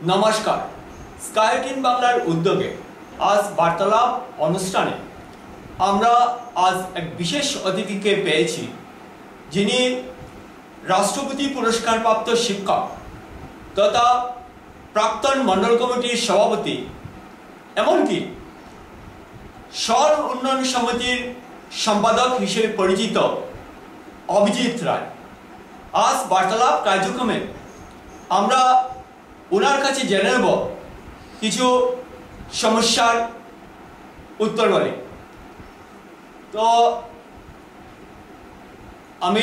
নমস্কার, স্কাই18 বাংলার উদ্যোগে আজ বার্তালাপ অনুষ্ঠানে আমরা আজ এক বিশেষ অতিথিকে পেয়েছি, যিনি রাষ্ট্রপতি পুরস্কারপ্রাপ্ত শিক্ষক তথা প্রাক্তন মণ্ডল কমিটির সভাপতি, এমনকি শহর উন্নয়ন সমিতির সম্পাদক হিসেবে পরিচিত অভিজিৎ রায়। আজ বার্তালাপ কার্যক্রমে আমরা ওনার কাছে জেনে নেব কিছু সমস্যার উত্তর বলে। তো আমি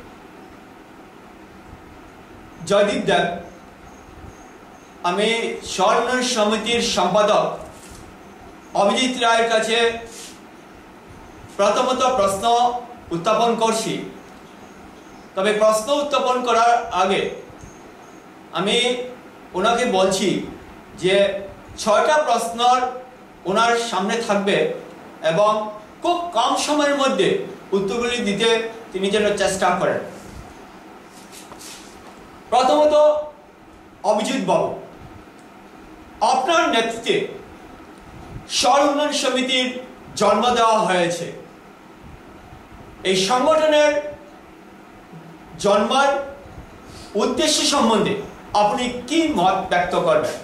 জয়দীপ দেব, আমি শহর উন্নয়ন সমিতির সম্পাদক অভিজিৎ রায়ের কাছে প্রথমত প্রশ্ন উত্থাপন করছি। তবে প্রশ্ন উত্থাপন করার আগে আমি ওনাকে বলছি যে 6টা প্রশ্ন ওনার সামনে থাকবে এবং খুব কম সময়ের মধ্যে উত্তরগুলি দিতে তিনি যেন চেষ্টা করেন। প্রথমত, অভিজিৎ বাবু, আপনার নেতৃত্বে শহর উন্নয়ন সমিতির জন্ম দেওয়া হয়েছে। এই সংগঠনের জন্মের উদ্দেশ্য সম্বন্ধে আপনি কি মত ব্যক্ত করবেন?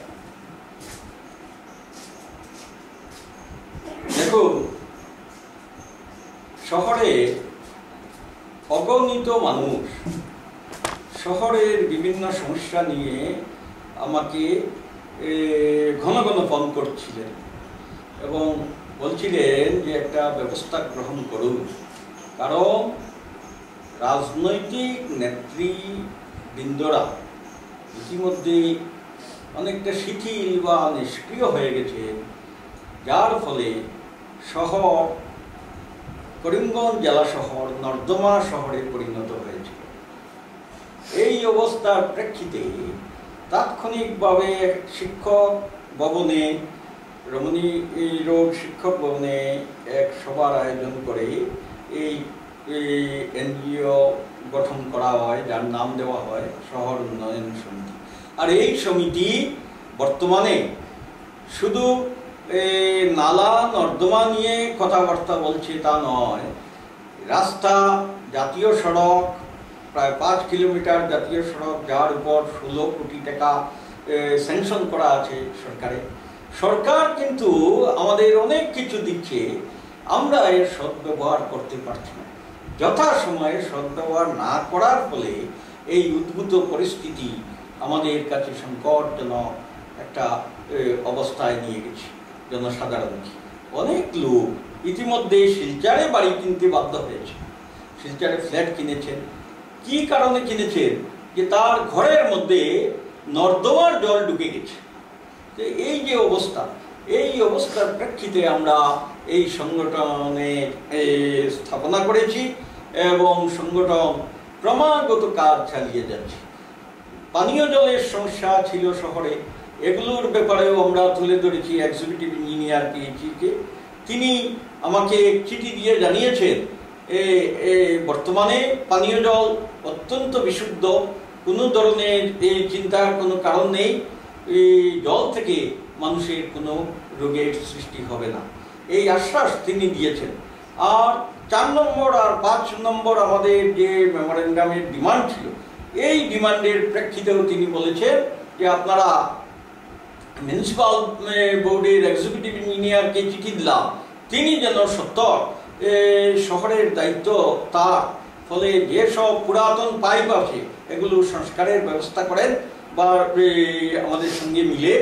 দেখুন, শহরে অগণিত মানুষ শহরের বিভিন্ন সমস্যা নিয়ে আমাকে ঘন ঘন ফোন করছিলেন এবং বলছিলেন যে একটা ব্যবস্থা গ্রহণ করুন, কারণ রাজনৈতিক নেতৃবৃন্দরা ইতিমধ্যে অনেকটা শিথিল বা নিষ্ক্রিয় হয়ে গেছে, যার ফলে শহর করিমগঞ্জ জেলা শহর নর্দমা শহরে পরিণত হয়েছে। এই অবস্থার প্রেক্ষিতে তাৎক্ষণিকভাবে শিক্ষক ভবনে, রমণী রোড শিক্ষক ভবনে এক সভার আয়োজন করে এই এনজিও গঠন করা হয়, যার নাম দেওয়া হয় শহর উন্নয়ন সমিতি। আর এই সমিতি বর্তমানে শুধু নালা নর্দমা নিয়ে কথাবার্তা বলছে তা নয়, রাস্তা, জাতীয় সড়ক, প্রায় 5 কিলোমিটার জাতীয় সড়ক, যার উপর 16 কোটি টাকা স্যাংশন করা আছে সরকার কিন্তু আমাদের অনেক কিছু দিচ্ছে, আমরা এর সদ্ব্যবহার করতে পারছি না। যথাসময়ে সদ্ব্যবহার না করার ফলে এই উদ্ভূত পরিস্থিতি আমাদের কাছে সংকটজনক একটা অবস্থায় নিয়ে গেছে। জনসাধারণকে অনেক লোক ইতিমধ্যে শিলচরে বাড়ি কিনতে বাধ্য হয়েছে, শিলচরে ফ্ল্যাট কিনেছেন। কি কারণে কিনেছেন? যে তার ঘরের মধ্যে নর্দমার জল ঢুকে গেছে। এই যে অবস্থা, এই অবস্থার প্রেক্ষিতে আমরা এই সংগঠনের স্থাপনা করেছি এবং সংগঠন ক্রমাগত কাজ চালিয়ে যাচ্ছে। পানীয় জলের সমস্যা ছিল শহরে, এগুলোর ব্যাপারেও আমরা তুলে ধরেছি এক্সিকিউটিভ ইঞ্জিনিয়ার পিএইচইকে। তিনি আমাকে চিঠি দিয়ে জানিয়েছেন বর্তমানে পানীয় জল অত্যন্ত বিশুদ্ধ, কোনো ধরনের এই চিন্তার কোনো কারণ নেই, এই জল থেকে মানুষের কোনো রোগের সৃষ্টি হবে না, এই আশ্বাস তিনি দিয়েছেন। আর 4 নম্বর আর 5 নম্বর আমাদের যে মেমোরেন্ডামের ডিমান্ড ছিল, এই ডিমান্ডের প্রেক্ষিতেও তিনি বলেছেন যে আপনারা মিউনিসিপাল বোর্ডের এক্সিকিউটিভ ইঞ্জিনিয়ারকে চিঠি দিলাম, তিনি যেন সত্তর শহরের দায়িত্ব তার, ফলে যেসব পুরাতন পাইপ আছে এগুলো সংস্কারের ব্যবস্থা করেন বা আমাদের সঙ্গে মিলে,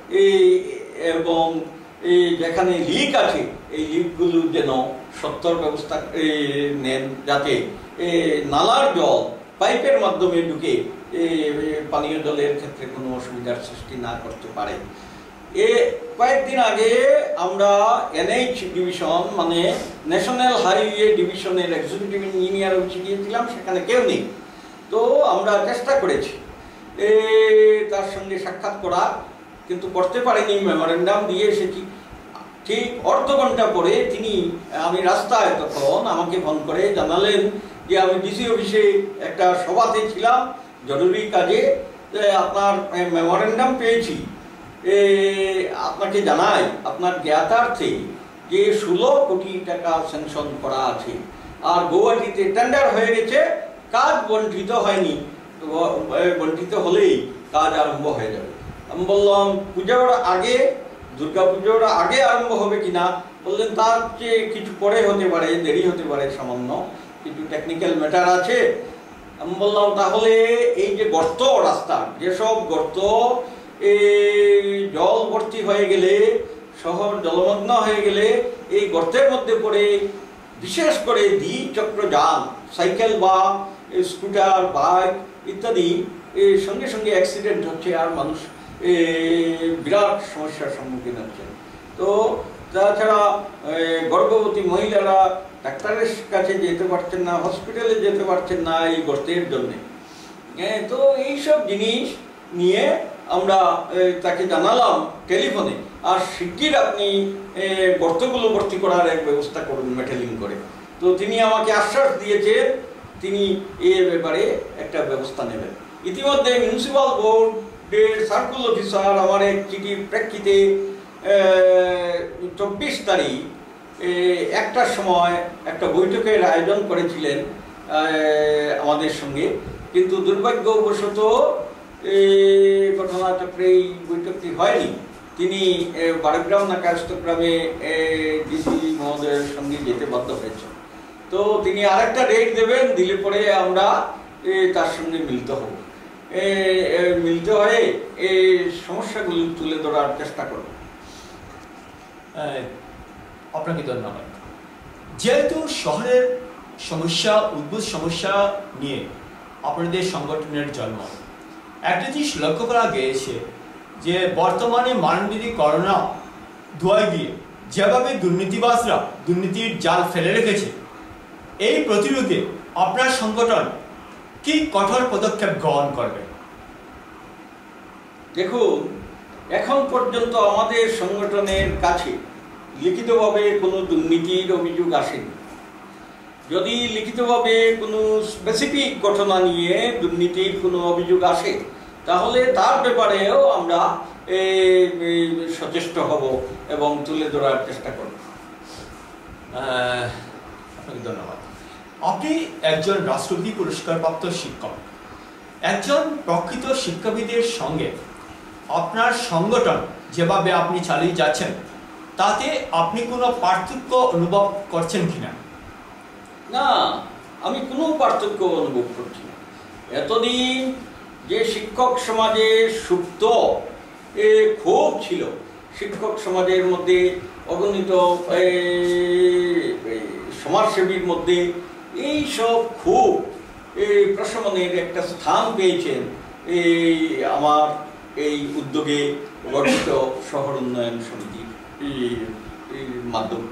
এবং যেখানে লিক আছে এই লিকগুলো যেন সত্তর ব্যবস্থা নেন, যাতে নালার জল পাইপের মাধ্যমে ঢুকে পানীয় জলের ক্ষেত্রে কোনো অসুবিধার সৃষ্টি না করতে পারে। কয়েকদিন আগে আমরা এনএইচ ডিভিশন মানে ন্যাশনাল হাইওয়ে ডিভিশনের এক্সিকিউটিভ ইঞ্জিনিয়ার অফিসে গিয়েছিলাম, সেখানে কেউ নেই। তো আমরা চেষ্টা করেছি তার সঙ্গে সাক্ষাৎ করা, কিন্তু করতে পারিনি, মেমোরেন্ডাম দিয়ে এসেছি। ঠিক অর্ধ ঘন্টা পরে তিনি, আমি রাস্তায় তখন, আমাকে ফোন করে জানালেন যে আমি ডিসি অফিসে একটা সভাতে ছিলাম জরুরি কাজে, আপনার মেমোরেন্ডাম পেয়েছি, আপনাকে জানাই আপনার জ্ঞাতার্থে যে 16 কোটি টাকা স্যাংশন করা আছে, আর গৌহাটিতে টেন্ডার হয়ে গেছে, কাজ বন্টিত হয়নি, বন্টিত হলেই কাজ আরম্ভ হয়ে যাবে। আমি বললাম পুজোর আগে, দুর্গা পুজোর আগে আরম্ভ হবে কিনা, বললেন তার চেয়ে কিছু পরে হতে পারে, দেরি হতে পারে, সামান্য কিছু টেকনিক্যাল ম্যাটার আছে। আমি বললাম তাহলে এই যে গর্ত, রাস্তা যেসব গর্ত জল ভর্তি হয়ে গেলে, শহর জলমগ্ন হয়ে গেলে এই গর্তের মধ্যে পড়ে বিশেষ করে দ্বিচক্র যান, সাইকেল বা স্কুটার, বাইক ইত্যাদি সঙ্গে সঙ্গে অ্যাক্সিডেন্ট হচ্ছে, আর মানুষ বিরাট সমস্যার সম্মুখীন হচ্ছে। তো তাছাড়া গর্ভবতী মহিলারা ডাক্তারের কাছে যেতে পারছেন না, হসপিটালে যেতে পারছেন না এই গর্তের জন্যে। তো এইসব জিনিস নিয়ে আমরা তাকে জানালাম টেলিফোনে, আর শিগগির আপনি গর্তগুলো ভর্তি করার এক ব্যবস্থা করুন মেটেলিং করে। তো তিনি আমাকে আশ্বাস দিয়েছেন তিনি এ ব্যাপারে একটা ব্যবস্থা নেবেন। ইতিমধ্যে মিউনিসিপ্যাল বোর্ডের সার্কুল অফিসার আমার এক চিঠির প্রেক্ষিতে 24 তারিখ 1টার সময় একটা বৈঠকের আয়োজন করেছিলেন আমাদের সঙ্গে, কিন্তু দুর্ভাগ্যবশত ঘটনাচক্রে এই বৈঠকটি হয়নি। তিনি বারগ্রাম না কায়স্থগ্রামে ডিসি মহোদয়ের সঙ্গে যেতে বাধ্য হয়েছেন। তো তিনি আরেকটা ডেট দেবেন, দিলে পরে আমরা তার সঙ্গে মিলিত হয়ে এই সমস্যাগুলি তুলে ধরার চেষ্টা করব। আপনাকে ধন্যবাদ। যেহেতু শহরের সমস্যা, উদ্ভূত সমস্যা নিয়ে আপনাদের সংগঠনের জন্ম, একটা জিনিস লক্ষ্য করা গিয়েছে যে বর্তমানে মানবীয় করোনা ধোঁয়ায় দিয়ে যেভাবে দুর্নীতিবাজরা দুর্নীতির জাল ফেলে রেখেছে, এই প্রতিরোধে আপনার সংগঠন কি কঠোর পদক্ষেপ গ্রহণ করবে? দেখুন, এখন পর্যন্ত আমাদের সংগঠনের কাছে লিখিতভাবে কোনো দুর্নীতির অভিযোগ আসেনি। যদি লিখিতভাবে কোনো স্পেসিফিক ঘটনা নিয়ে দুর্নীতির কোনো অভিযোগ আসে, তাহলে তার ব্যাপারেও আমরা সচেষ্ট হব এবং তুলে ধরার চেষ্টা করব। আপনাকে ধন্যবাদ। আপনি একজন রাষ্ট্রপতি পুরস্কারপ্রাপ্ত শিক্ষক, একজন প্রকৃত শিক্ষাবিদের সঙ্গে আপনার সংগঠন যেভাবে আপনি চালিয়ে যাচ্ছেন, তাতে আপনি কোনো পার্থক্য অনুভব করছেন কিনা? না, আমি কোনো পার্থক্য অনুভব করছি না। এতদিন যে শিক্ষক সমাজের সুপ্ত ক্ষোভ ছিল, শিক্ষক সমাজের মধ্যে অগণিত সমাজসেবীর মধ্যে এই সব ক্ষোভ প্রশমনের একটা স্থান পেয়েছেন আমার এই উদ্যোগে গঠিত শহর উন্নয়ন সমিতির মাধ্যমে।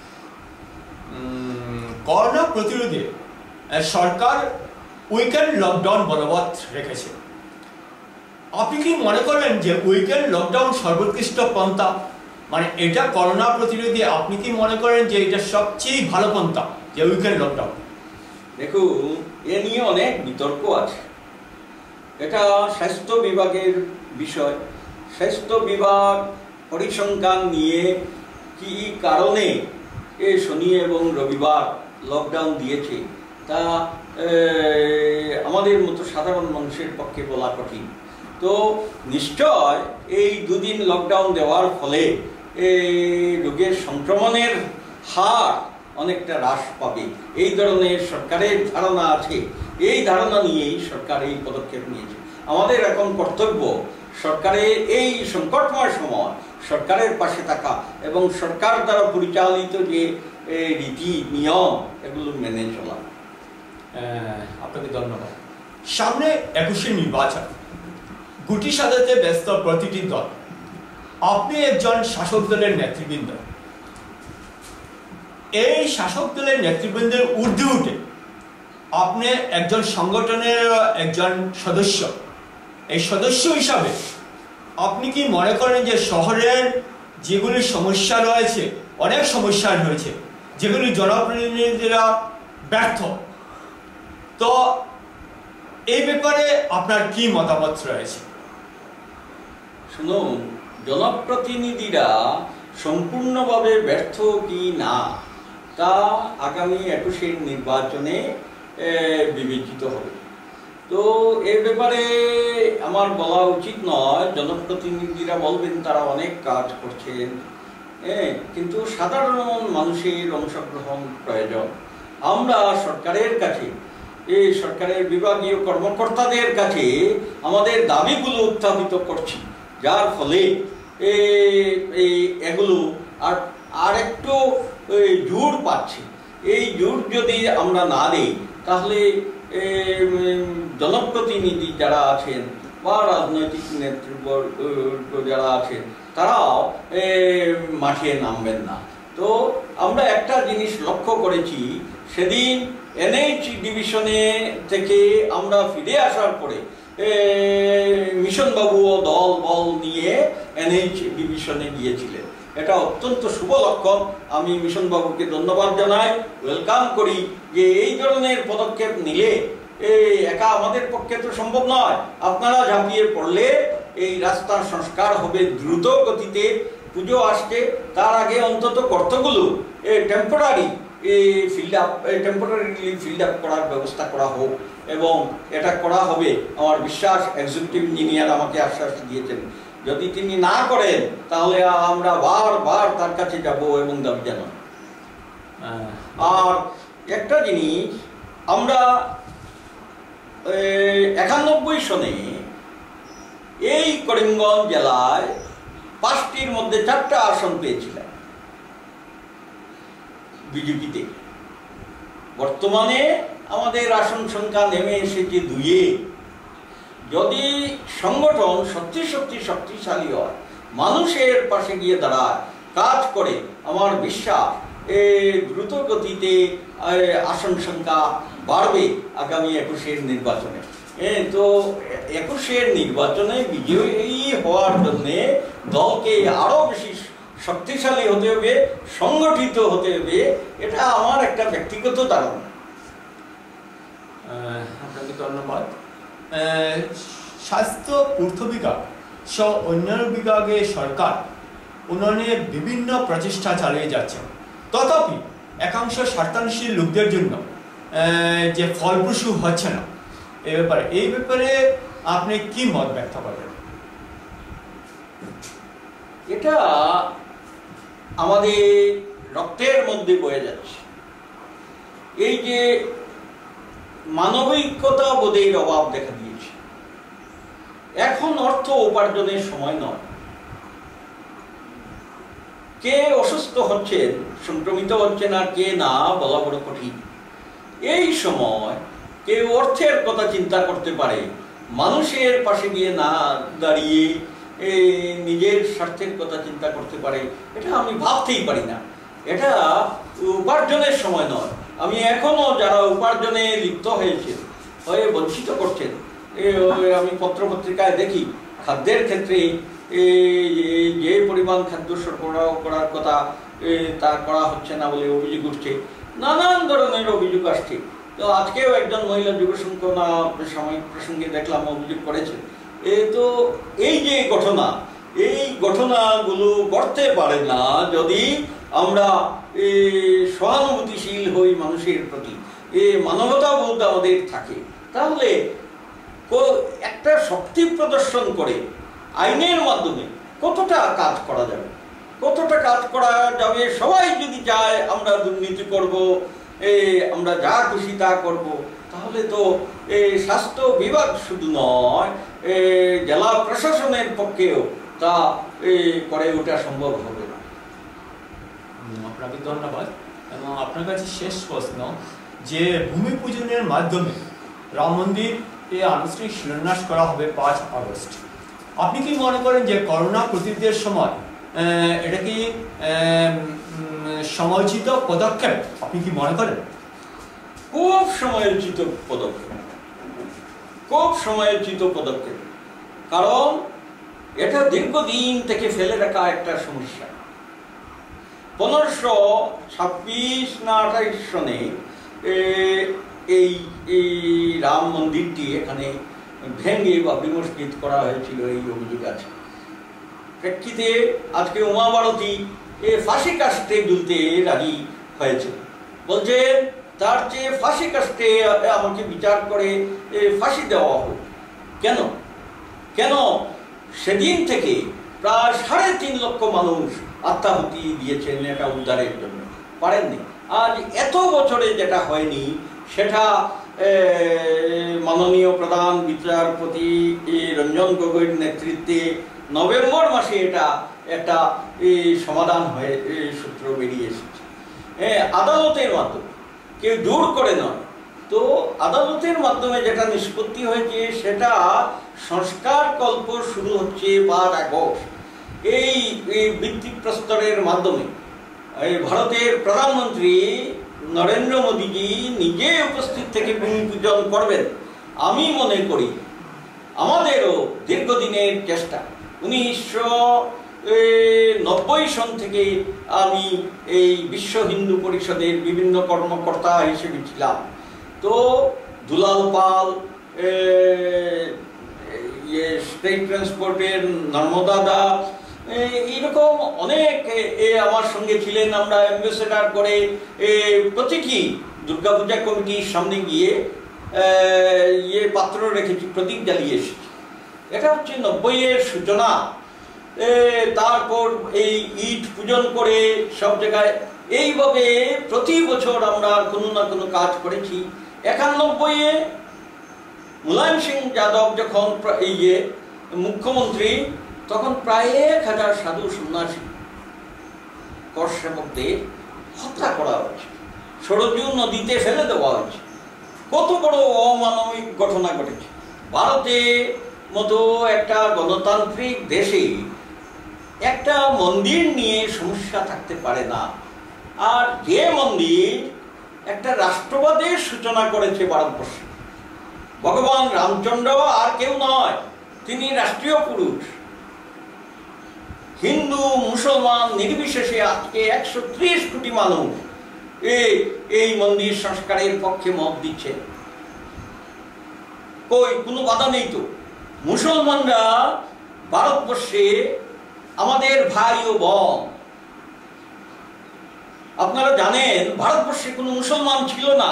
করোনা প্রতিরোধে সরকার উইকেন্ড লকডাউন বলবৎ রেখেছে। আপনি কি মনে করেন যে উইকেন্ড লকডাউন সর্বোৎকৃষ্ট পন্থা? মানে এটা করোনা প্রতিরোধে আপনি কি মনে করেন যে এটা সবচেয়ে ভালো পন্থা, যে উইকেন্ড লকডাউন? দেখুন, এ নিয়ে অনেক বিতর্ক আছে। এটা স্বাস্থ্য বিভাগের বিষয়। স্বাস্থ্য বিভাগ পরিসংখ্যান নিয়ে কি কারণে শনি এবং রবিবার লকডাউন দিয়েছে তা আমাদের মতো সাধারণ মানুষের পক্ষে বলা কঠিন। তো নিশ্চয় এই দুদিন লকডাউন দেওয়ার ফলে রোগের সংক্রমণের হার অনেকটা হ্রাস পাবে, এই ধরনের সরকারের ধারণা আছে। এই ধারণা নিয়েই সরকার এই পদক্ষেপ নিয়েছে। আমাদের এখন কর্তব্য সরকারের এই সংকটময় সময় সরকারের পাশে থাকা এবং সরকার দ্বারা পরিচালিত যে রীতি নিয়ম এগুলো মেনে চলা। আপনাকে ধন্যবাদ। সামনে 21শে নির্বাচন, গুটি সাজাতে ব্যস্ত প্রতিটি দল। আপনি একজন শাসক দলের নেতৃবৃন্দ। এই শাসক দলের নেতৃবৃন্দের ঊর্ধ্বে উঠে আপনি একজন সংগঠনের একজন সদস্য। এই সদস্য হিসাবে আপনি কি মনে করেন যে শহরের যেগুলি সমস্যা রয়েছে, অনেক সমস্যা রয়েছে যেগুলি জনপ্রতিনিধিরা ব্যর্থ, তো এই ব্যাপারে আপনার কি মতামত রয়েছে? শুনুন, জনপ্রতিনিধিরা সম্পূর্ণভাবে ব্যর্থ কি না তা আগামী 21-এর নির্বাচনে বিবেচিত হবে। তো এ ব্যাপারে আমার বলা উচিত নয়, জনপ্রতিনিধিরা বলবেন তারা অনেক কাজ করছেন, কিন্তু সাধারণ মানুষের অংশগ্রহণ প্রয়োজন। আমরা সরকারের কাছে, এই সরকারের বিভাগীয় কর্মকর্তাদের কাছে আমাদের দাবিগুলো উত্থাপিত করছি, যার ফলে এগুলো আর একটু জোর পাচ্ছে। এই জোর যদি আমরা না দিই তাহলে জনপ্রতিনিধি যারা আছেন বা রাজনৈতিক নেতৃত্ব যারা আছেন তারাও মাঠে নামবেন না। তো আমরা একটা জিনিস লক্ষ্য করেছি, সেদিন এনএইচ ডিভিশনে থেকে আমরা ফিরে আসার পরে মিশন বাবুও দল বল নিয়ে এনএইচ ডিভিশনে গিয়েছিলেন। এটা অত্যন্ত শুভ লক্ষণ। আমি মিশন বাবুকে ধন্যবাদ জানাই, ওয়েলকাম করি যে এই ধরনের পদক্ষেপ নিলে একা আমাদের পক্ষে তো সম্ভব নয়। আপনারা ঝাঁপিয়ে পড়লে এই রাস্তার সংস্কার হবে দ্রুত গতিতে। পুজো আসছে, তার আগে অন্তত গর্তগুলো টেম্পোরারি ফিল্ড আপ করার ব্যবস্থা করা হোক, এবং এটা করা হবে আমার বিশ্বাস। এক্সিকিউটিভ ইঞ্জিনিয়ার আমাকে আশ্বাস দিয়েছেন, যদি তিনি না করেন তাহলে আমরা বারবার তার কাছে যাব এবং দাবি জানাব। আর একটা জিনিস, আমরা 91 সনে এই করিমগঞ্জ জেলায় 5টির মধ্যে 4টা আসন পেয়েছিলাম বিজেপিতে। বর্তমানে আমাদের আসন সংখ্যা নেমে এসেছে 2-এ। যদি সংগঠন সত্যি শক্তিশালী হয়, মানুষের পাশে গিয়ে দাঁড়ায়, কাজ করে, আমার বিশ্বাস দ্রুত গতিতে আসন সংখ্যা বাড়বে আগামী 21-এর নির্বাচনে। তো 21-এর নির্বাচনে বিজয়ী হওয়ার জন্য দলকে আরো বেশি শক্তিশালী হতে হবে, সংগঠিত হতে হবে। এটা আমার একটা ব্যক্তিগত ধারণা। আপনাকে ধন্যবাদ। স্বাস্থ্য, পূর্ত বিভাগ সহ অন্যান্য বিভাগে সরকার উন্নয়নের বিভিন্ন প্রচেষ্টা চালিয়ে যাচ্ছে, তথাপি একাংশ স্বার্থান্বেষী লোকদের জন্য যে ফলপ্রসূ হচ্ছে না, এই ব্যাপারে আপনি কি মত ব্যক্ত করবেন? এটা আমাদের রক্তের মধ্যে বয়ে যাচ্ছে। এই যে মানবিকতা বোধের অভাব দেখা দিয়েছে। এখন অর্থ উপার্জনের সময় নয়। কে অসুস্থ হচ্ছেন, সংক্রমিত হচ্ছেন আর কে না বলা বড় কঠিন। এই সময় কেউ অর্থের কথা চিন্তা করতে পারে, মানুষের পাশে গিয়ে না দাঁড়িয়ে নিজের স্বার্থের কথা চিন্তা করতে পারে, এটা আমি ভাবতেই পারি না। এটা উপার্জনের সময় নয়। আমি এখনো যারা উপার্জনে লিপ্ত হয়ে বঞ্চিত করছেন, আমি পত্রপত্রিকায় দেখি খাদ্যের ক্ষেত্রে যে পরিমাণ খাদ্য সরবরাহ করার কথা তা করা হচ্ছে না বলে অভিযোগ উঠছে, নানান ধরনের অভিযোগ আসছে। তো আজকেও একজন মহিলা যুব সংগঠনা সাময়িক প্রসঙ্গে দেখলাম অভিযোগ করেছেন। তো এই যে ঘটনা, এই ঘটনাগুলো করতে পারে না যদি আমরা সহানুভূতিশীল হই মানুষের প্রতি, মানবতাবোধ আমাদের থাকে, তাহলে একটা শক্তি প্রদর্শন করে আইনের মাধ্যমে কতটা কাজ করা যাবে, সবাই যদি চায় আমরা দুর্নীতি করব, আমরা যা খুশি তা করব, তাহলে তো স্বাস্থ্য বিভাগ শুধু নয়, জেলা প্রশাসনের পক্ষেও তা করে ওঠা সম্ভব হবে না। আপনাকে ধন্যবাদ। এবং আপনার কাছে শেষ প্রশ্ন, যে ভূমি পূজনের মাধ্যমে রাম মন্দির আনুষ্ঠানিক শিলান্যাস করা হবে 5 আগস্ট, আপনি কি মনে করেন যে করোনা প্রতিরোধের সময় এটা কি সময়োচিত পদক্ষেপ? আপনি কি মনে করেন? খুব সময়োচিত পদক্ষেপ, কারণ এটা দীর্ঘদিন থেকে ফেলে রাখা একটা সমস্যা। 1526 না 28 সনে এই রাম মন্দিরটি এখানে ভেঙে বা বিমর্ষিত করা হয়েছিল, এই অভিযোগ আছে। প্রেক্ষিতে আজকে উমা ভারতী ফাঁসি কাস্টে ঝুলতে রাজি হয়েছে। বলছে তার চেয়ে ফাঁসি কাস্টে আমাকে বিচার করে ফাঁসি দেওয়া হোক। কেন কেন সেদিন থেকে প্রায় 3.5 লক্ষ মানুষ আত্মাহুতি দিয়েছেন এটা উদ্ধারের জন্য, পারেননি। আজ এত বছরে যেটা হয়নি সেটা মাননীয় প্রধান বিচারপতি রঞ্জন গগৈর নেতৃত্বে নভেম্বর মাসে এটা একটা সমাধান হয়ে সূত্র বেরিয়ে এসেছে আদালতের মাধ্যমে, কেউ জোর করে নয়। তো আদালতের মাধ্যমে যেটা নিষ্পত্তি হয়েছে সেটা সংস্কার কল্প শুরু হচ্ছে 5 আগস্ট। এই ভিত্তিপ্রস্তরের মাধ্যমে ভারতের প্রধানমন্ত্রী নরেন্দ্র মোদীজি নিজে উপস্থিত থেকে ভূমি পূজন করবেন। আমি মনে করি আমাদেরও দীর্ঘদিনের চেষ্টা, 1990 সন থেকে আমি এই বিশ্ব হিন্দু পরিষদের বিভিন্ন কর্মকর্তা হিসেবে ছিলাম। তো দুলাল পাল, স্টেট ট্রান্সপোর্টের নর্মদা দা, এইরকম অনেক আমার সঙ্গে ছিলেন। আমরা অ্যাম্বাসেডার করে প্রতিটি দুর্গাপূজা কমিটির সামনে গিয়ে পাত্র রেখেছি, প্রদীপ জ্বালিয়ে এসেছি। এটা হচ্ছে 90-এর সূচনা। তারপর এই ইট পূজন করে সব জায়গায় এইভাবে প্রতি বছর আমরা কোনো না কোনো কাজ করেছি। 91-এ মুলায়ম সিং যাদব যখন মুখ্যমন্ত্রী, তখন প্রায় 1000 সাধু সন্ন্যাসী কর সেবকদের হত্যা করা হয়েছে, সরজু নদীতে ফেলে দেওয়া হয়েছে। কত বড় অমানবিক ঘটনা ঘটেছে। ভারতের মতো একটা গণতান্ত্রিক দেশে একটা মন্দির নিয়ে সমস্যা থাকতে পারে না। আর যে মন্দির একটা রাষ্ট্রবাদের সূচনা করেছে ভারতবর্ষে, ভগবান রামচন্দ্র আর কেউ নয়, তিনি রাষ্ট্রীয় পুরুষ। হিন্দু মুসলমান নির্বিশেষে আজকে 130 কোটি মানুষ এই মন্দির সংস্কারের পক্ষে মত দিচ্ছে। কোনো বাধা নেই তো। মুসলমানরা ভারতবর্ষে আমাদের ভাই ও বোন। আপনারা জানেন ভারতবর্ষে কোনো মুসলমান ছিল না।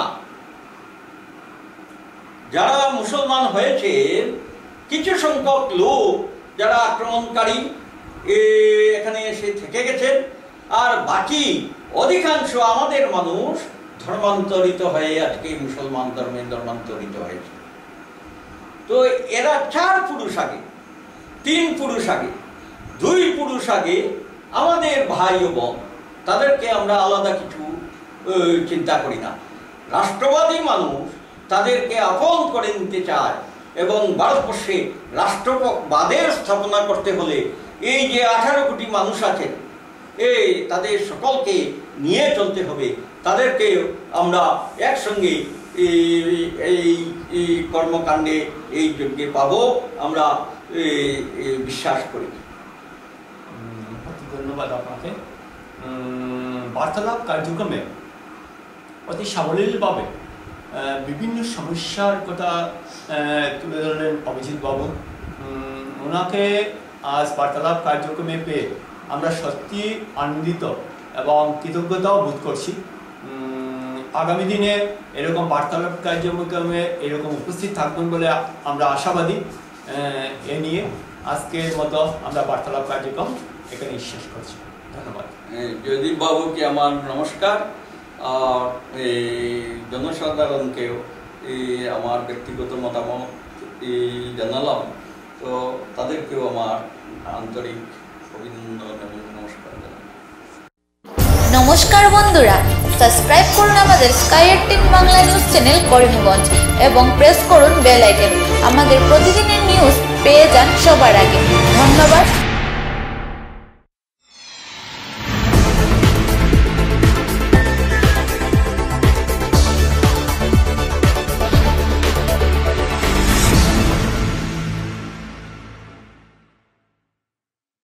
যারা মুসলমান হয়েছে কিছু সংখ্যক লোক, যারা আক্রমণকারী এখানে এসে থেকে গেছেন, আর বাকি অধিকাংশ আমাদের মানুষ ধর্মান্তরিত হয়ে আজকে মুসলমান ধর্মে ধর্মান্তরিত হয়েছে। তো এরা 4 পুরুষ আগে, 3 পুরুষ আগে, 2 পুরুষ আগে আমাদের ভাই ও বোন, তাদেরকে আমরা আলাদা কিছু চিন্তা করি না। রাষ্ট্রবাদী মানুষ তাদেরকে আপন করে নিতে চায় এবং ভারতবর্ষে রাষ্ট্রবাদের স্থাপনা করতে হলে এই যে 18 কোটি মানুষ আছেন, তাদের সকলকে নিয়ে চলতে হবে। তাদেরকে আমরা একসঙ্গে এই কর্মকাণ্ডে এই যজ্ঞে পাবো, আমরা বিশ্বাস করি। ধন্যবাদ আপনাকে। বার্তালাপ কার্যক্রমে অতি সাবলীলভাবে বিভিন্ন সমস্যার কথা তুলে ধরলেন অভিজিৎ বাবু। ওনাকে আজ বার্তালাপ কার্যক্রমে পেয়ে আমরা সত্যি আনন্দিত এবং কৃতজ্ঞতাও বোধ করছি। আগামী দিনে এরকম বার্তালাপ কার্যক্রমে এরকম উপস্থিত থাকবেন বলে আমরা আশাবাদী। এ নিয়ে আজকের মতো আমরা বার্তালাপ কার্যক্রম এখানে শেষ করছি। ধন্যবাদ। জয়দীপ বাবুকে আমার নমস্কার, আর জনসাধারণকেও আমার ব্যক্তিগত মতামত জানালাম। তো তাদেরকেও আমার আন্তরিক অভিনন্দন এবং নমস্কার জানাই। নমস্কার বন্ধুরা, সাবস্ক্রাইব করুন আমাদের sky 18 Bangla news channel Karimganj এবং প্রেস করুন বেল আইকন। আমাদের প্রতিদিনের নিউজ পেয়ে যান সবার আগে। ধন্যবাদ।